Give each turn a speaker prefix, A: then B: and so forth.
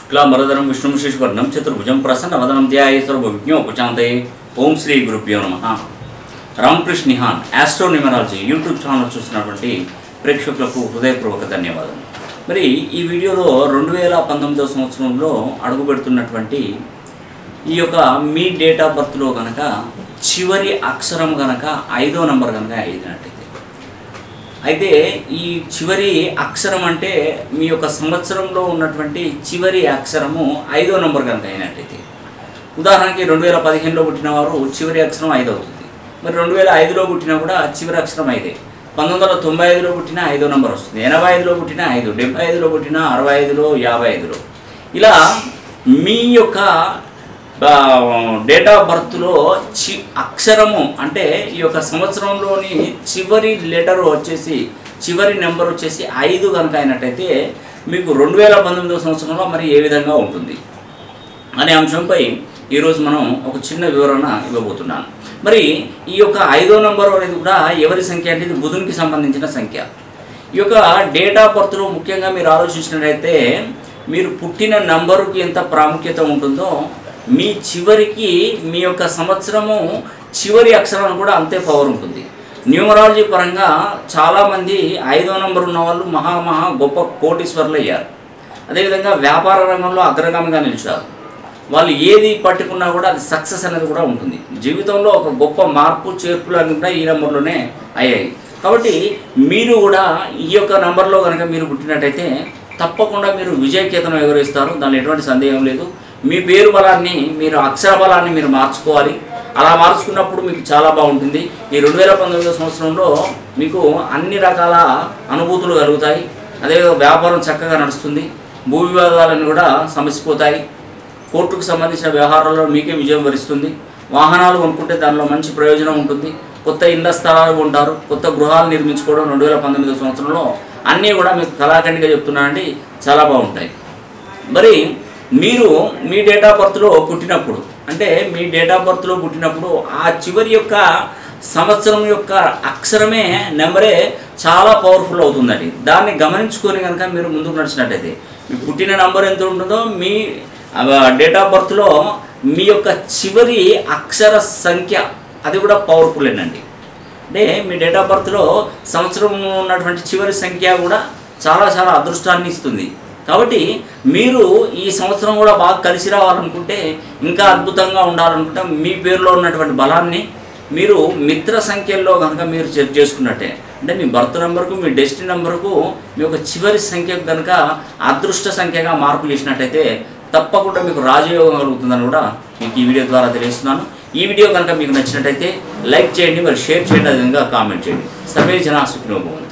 A: शुक्लांबरधरं विष्णुं शशिवर्णं चतुर्भुजं प्रसन्नवदनं ध्यायेत् सर्वविघ्नोपशान्तये। ओम श्री गुरुभ्यो नमः। Ramakrishna Nihan astro numerology YouTube channel చూస్తున్నటువంటి ప్రేక్షకులకు హృదయపూర్వక ధన్యవాదాలు। మరి ఈ వీడియోలో 2019వ సంవత్సరంలో అడుగుపెడుతున్నటువంటి ఈ యొక్క మీ డేట్ ఆఫ్ బర్త్ లో గనక చివరి అక్షరం గనక 5వ నంబర్ గనక అయినట్లయితే అయితే ఈ చివరి అక్షరం అంటే మీ యొక్క సంవత్సరంలో ఉన్నటువంటి చివరి అక్షరము 5వ నంబర్ గనక అయినట్లయితే ఉదాహరణకి 2015లో పుట్టిన వారు చివరి అక్షరం 5 అవుతుంది। మరి 2005లో పుట్టినా కూడా చివరి అక్షరం 5। 1995లో పుట్టిన 5వ నంబర్ వస్తుంది। 85లో పుట్టిన 5, 75లో పుట్టిన 65లో 55లో ఇలా మీ యొక్క డేట్ ఆఫ్ బర్త్లో అక్షరము అంటే ఈ యొక్క సంవత్సరంలోని చివరి లెటర్ వచ్చేసి చివరి నెంబర్ వచ్చేసి 5 కనుక అయినట్టయితే మీకు 2019వ సంవత్సరంలో మరి ఏ విధంగా ఉంటుంది అనే అంశంపై ఈరోజు మనం ఒక చిన్న వివరణ ఇవ్వబోతున్నాను। మరి ఈ యొక్క 5వ నంబర్ అనేది కూడా ఎవరి సంఖ్య అంటే ఇది బుధునికి సంబంధించిన సంఖ్య। ఈ యొక్క డేట్ ఆఫ్ బర్త్లో ముఖ్యంగా మీరు ఆలోచించినట్లయితే మీరు పుట్టిన నంబరుకి ఎంత ప్రాముఖ్యత ఉంటుందో మీ చివరికి మీ యొక్క సంవత్సరము చివరి అక్షరం కూడా అంతే పవర్ ఉంటుంది। న్యూమరాలజీ పరంగా చాలామంది 5వ నంబర్ ఉన్న వాళ్ళు మహా గొప్ప కోటీశ్వరులు అయ్యారు। అదేవిధంగా వ్యాపార రంగంలో అగ్రగామిగా నిలిచారు। వాళ్ళు ఏది పట్టుకున్నా కూడా అది సక్సెస్ అనేది కూడా ఉంటుంది। జీవితంలో ఒక గొప్ప మార్పు చేర్పులు అని కూడా ఈ నెంబర్లోనే అయ్యాయి। కాబట్టి మీరు కూడా ఈ యొక్క నంబర్లో కనుక మీరు పుట్టినట్టయితే తప్పకుండా మీరు విజయకేతనం ఎగురేస్తారు, దానిలో ఎటువంటి సందేహం లేదు। మీ పేరు బలాన్ని మీరు అక్షర బలాన్ని మీరు మార్చుకోవాలి। అలా మార్చుకున్నప్పుడు మీకు చాలా బాగుంటుంది। ఈ 2019వ సంవత్సరంలో మీకు అన్ని రకాల అనుభూతులు కలుగుతాయి। అదేవిధంగా వ్యాపారం చక్కగా నడుస్తుంది, భూ వివాదాలన్నీ కూడా సమసిపోతాయి, కోర్టుకు సంబంధించిన వ్యవహారాల్లో మీకే విజయం వరిస్తుంది, వాహనాలు కొనుక్కుంటే దానిలో మంచి ప్రయోజనం ఉంటుంది, కొత్త ఇళ్ల స్థలాలు కొంటారు, కొత్త గృహాలు నిర్మించుకోవడం 2019వ సంవత్సరంలో అన్నీ కూడా మీకు కళాఖండిగా చెప్తున్నానండి చాలా బాగుంటాయి। మరి మీరు మీ డేట్ ఆఫ్ బర్త్లో పుట్టినప్పుడు అంటే మీ డేట్ ఆఫ్ బర్త్లో పుట్టినప్పుడు ఆ చివరి యొక్క సంవత్సరం యొక్క అక్షరమే నెంబరే చాలా పవర్ఫుల్ అవుతుందండి। దాన్ని గమనించుకొని కనుక మీరు ముందుకు నడిచినట్టయితే మీ పుట్టిన నెంబర్ ఎంత ఉంటుందో మీ డేట్ ఆఫ్ బర్త్లో మీ యొక్క చివరి అక్షర సంఖ్య అది కూడా పవర్ఫుల్లేనండి। అంటే మీ డేట్ ఆఫ్ బర్త్లో సంవత్సరం ఉన్నటువంటి చివరి సంఖ్య కూడా చాలా అదృష్టాన్ని ఇస్తుంది। కాబట్టి మీరు ఈ సంవత్సరం కూడా బాగా కలిసి రావాలనుకుంటే ఇంకా అద్భుతంగా ఉండాలనుకుంటే మీ పేరులో ఉన్నటువంటి బలాన్ని మీరు మిత్ర సంఖ్యల్లో కనుక మీరు చెక్ చేసుకున్నట్టే అంటే మీ బర్త్ నెంబర్కు మీ డెస్టినీ నెంబర్కు మీ యొక్క చివరి సంఖ్యకు కనుక అదృష్ట సంఖ్యగా మార్పు చేసినట్టయితే తప్పకుండా మీకు రాజయోగం కలుగుతుందని కూడా మీకు ఈ వీడియో ద్వారా తెలియజేస్తున్నాను। ఈ వీడియో కనుక మీకు నచ్చినట్టయితే లైక్ చేయండి, మరి షేర్ చేయండి, అదేవిధంగా కామెంట్ చేయండి। సర్వే జనా సుఖినో భవంతు।